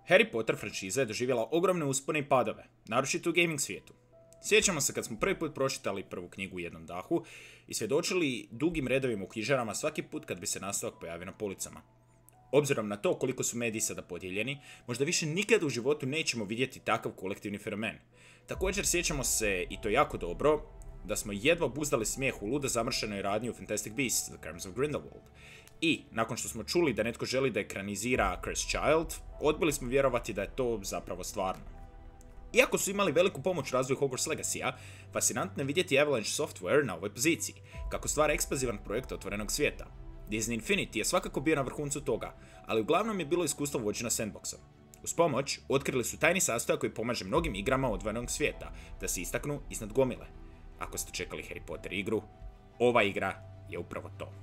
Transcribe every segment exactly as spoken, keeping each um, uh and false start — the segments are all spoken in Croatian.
Harry Potter franšiza je doživjela ogromne uspone i padove, naročito u gaming svijetu. Sjećamo se kad smo prvi put pročitali prvu knjigu u jednom dahu i svjedočili dugim redovima u knjižarama svaki put kad bi se nastavak pojavio na policama. Obzirom na to koliko su mediji sada podijeljeni, možda više nikad u životu nećemo vidjeti takav kolektivni fenomen. Također sjećamo se, i to jako dobro, da smo jedva obuzdali smijeh u ludo zamršenoj radnji u Fantastic Beasts: The Crimes of Grindelwald. I, nakon što smo čuli da netko želi da ekranizira Cursed Child, odbili smo vjerovati da je to zapravo stvarno. Iako su imali veliku pomoć u razvoju Hogwarts Legacy-a, fascinantno je vidjeti Avalanche Software na ovoj poziciji, kako stvara ekspanzivan projekt otvorenog svijeta. Disney Infinity je svakako bio na vrhuncu toga, ali uglavnom je bilo iskustvo vođeno sandboxom. Uz pomoć, otkrili su tajni sastojak koji pomaže mnogim igrama otvorenog svijeta da se istaknu iznad gomile. Ako ste čekali Harry Potter igru, ova igra je upravo to.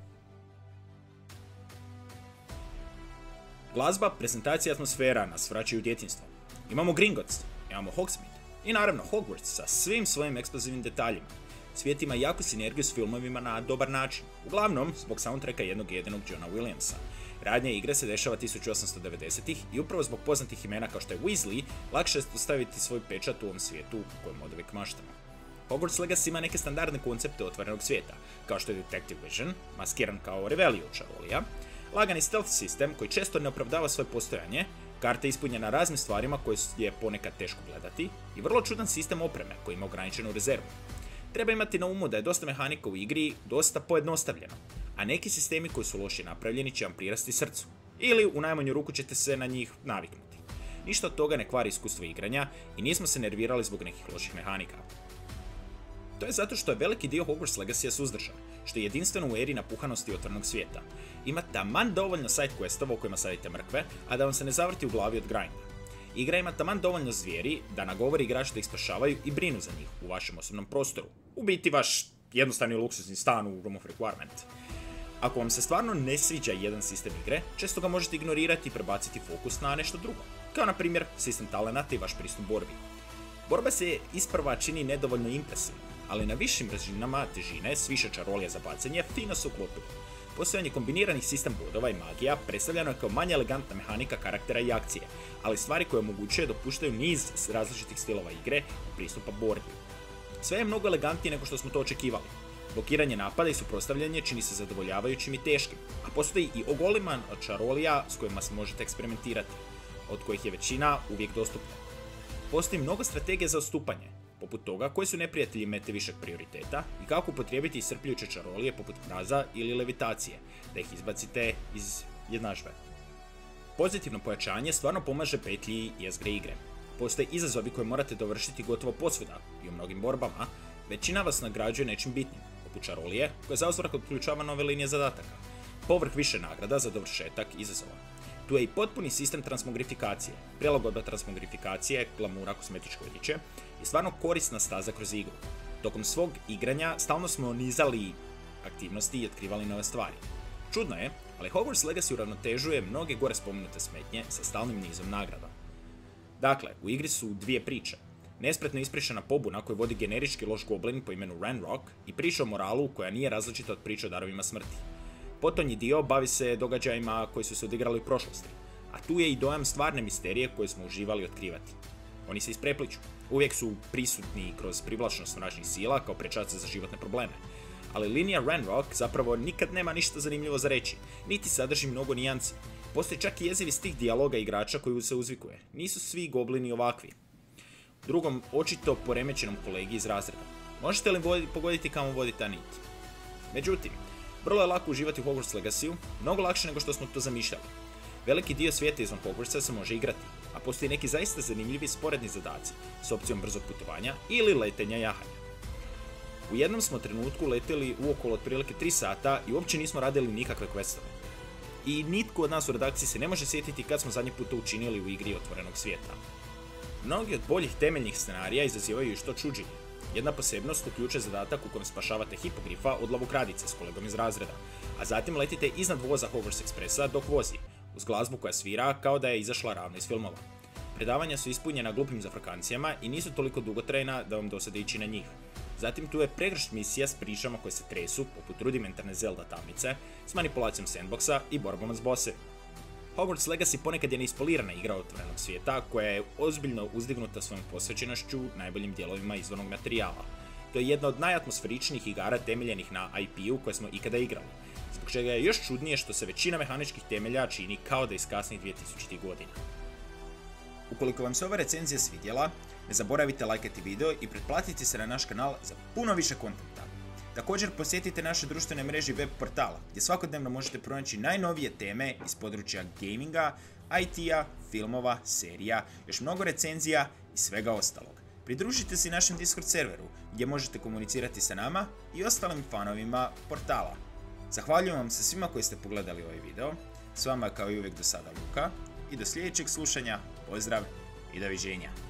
Glazba, prezentacija i atmosfera nas vraćaju u djetinjstvo. Imamo Gringotts, imamo Hogsmeade i naravno Hogwarts sa svim svojim eksplozivnim detaljima. Svijet ima jaku sinergiju s filmovima na dobar način, uglavnom zbog soundtracka jednog jedinog Johna Williamsa. Radnja igre se dešava tisuću osamsto devedesetih i upravo zbog poznatih imena kao što je Weasley, lakše je staviti svoj pečat u ovom svijetu u kojem oduvijek maštamo. Hogwarts Legacy ima neke standardne koncepte otvorenog svijeta, kao što je Detective Vision, maskiran kao Revelio čarolija, lagani stealth sistem koji često ne opravdava svoje postojanje, karta ispunjena raznim stvarima koje je ponekad teško gledati i vrlo čudan sistem opreme koji ima ograničenu rezervu. Treba imati na umu da je dosta mehanika u igri dosta pojednostavljeno, a neki sistemi koji su loše napravljeni će vam prirasti srcu, ili u najmanju ruku ćete se na njih naviknuti. Ništa od toga ne kvari iskustvo igranja i nismo se nervirali zbog nekih loših mehanika. To je zato što je veliki dio Hogwarts Legacy-a suzdržan, što je jedinstveno u eri napuhanosti otvorenog svijeta. Ima taman dovoljno side questova u kojima sadite mrkve, a da vam se ne zavrti u glavi od grinda. Igra ima taman dovoljno zvijeri da nagovori igrače da ih spašavaju i brinu za njih u vašem osobnom prostoru. U biti vaš jednostavni luksuzni stan u Room of Requirement. Ako vam se stvarno ne sviđa jedan sistem igre, često ga možete ignorirati i prebaciti fokus na nešto drugo, kao na primjer sistem talenata i vaš pristup borbi. Borba se isprva čini nedovoljno impresivna, ali na višim razinama težine s više čarolija za bacanje fino se uklopilo. Postojanje kombiniranih sistem bodova i magija predstavljeno je kao manje elegantna mehanika karaktera i akcije, ali stvari koje omogućuje dopuštaju niz različitih stilova igre i pristupa borbi. Sve je mnogo elegantnije nego što smo to očekivali. Blokiranje napada i suprotstavljanje čini se zadovoljavajućim i teškim, a postoji i ogoliman čarolija s kojima se možete eksperimentirati, od kojih je većina uvijek dostupna. Postoji mnogo strategija za odstupanje, poput toga koji su neprijatelji mete višeg prioriteta i kako upotrijebiti iscrpljujuće čarolije poput mraza ili levitacije, da ih izbacite iz jednadžbe. Pozitivno pojačanje stvarno pomaže petlji i jezgre igre. Postoje izazovi koje morate dovršiti gotovo posvuda i u mnogim borbama, većina vas nagrađuje nečim bitnim, poput čarolije koja zauzvrat otključava nove linije zadataka, povrh više nagrada za dovršetak izazova. Tu je i potpuni sistem transmogrifikacije, prilagodba transmogrifikacije, glamura, kozmetičke odjeće i stvarno korisna staza kroz igru. Tokom svog igranja stalno smo nizali aktivnosti i otkrivali nove stvari. Čudno je, ali Hogwarts Legacy uravnotežuje mnoge gore spomenute smetnje sa stalnim nizom nagrada. Dakle, u igri su dvije priče. Nespretno ispričana pobuna koju vodi generički loš goblin po imenu Ranrock i priča o moralu koja nije različita od priče o darovima smrti. Potonji dio bavi se događajima koji su se odigrali u prošlosti, a tu je i dojam stvarne misterije koje smo uživali otkrivati. Oni se isprepliču, uvijek su prisutni kroz privlačnost mračnih sila kao prečace za životne probleme, ali linija Ranrock zapravo nikad nema ništa zanimljivo za reći, niti sadrži mnogo nijanci. Postoji čak i jezivi stih dijaloga igrača koji se uzvikuje, nisu svi goblini ovakvi. U drugom, očito poremećenom kolegi iz razreda. Možete li pogoditi kamo vodi ta nit? Međutim, vrlo je lako uživati u Hogwarts Legacy-u, mnogo lakše nego što smo to zamišljali. Veliki dio svijeta izvan Hogwartsa se može igrati, a postoji neki zaista zanimljivi sporedni zadaci s opcijom brzog putovanja ili letenja jahanja. U jednom smo trenutku letjeli uokolo otprilike tri sata i uopće nismo radili nikakve questove. I nitko od nas u redakciji se ne može sjetiti kad smo zadnji put to učinili u igri otvorenog svijeta. Mnogi od boljih temeljnih scenarija izazivaju što čuđenje. Jedna posebnost uključuje zadatak u kojem spašavate hipogrifa od lavokradice s kolegom iz razreda, a zatim letite iznad voza Hogwarts Expressa dok vozi, uz glazbu koja svira kao da je izašla ravno iz filmova. Predavanja su ispunjena glupim zafrkancijama i nisu toliko dugotrajna da vam dosade ići na njih. Zatim tu je pregršt misija s pričama koje se tresu, poput rudimentarne Zelda tamnice, s manipulacijom sandboxa i borbama s bossevima. Hogwarts Legacy ponekad je neispolirana igra otvorenog svijeta koja je ozbiljno uzdignuta svojom posvećenošću najboljim dijelovima izvornog materijala. To je jedna od najatmosferičnijih igara temeljenih na I P-u koje smo ikada igrali, zbog čega je još čudnije što se većina mehaničkih temelja čini kao da iz kasnih dvije tisućitih godina. Ukoliko vam se ova recenzija svidjela, ne zaboravite lajkati video i pretplatiti se na naš kanal za puno više kontenta. Također posjetite naše društvene mreže i web portala gdje svakodnevno možete pronaći najnovije teme iz područja gaminga, I T-a, filmova, serija, još mnogo recenzija i svega ostalog. Pridružite se našem Discord serveru gdje možete komunicirati sa nama i ostalim fanovima portala. Zahvaljujem vam se svima koji ste pogledali ovaj video, s vama kao i uvijek do sada Luka i do sljedećeg slušanja, pozdrav i doviđenja.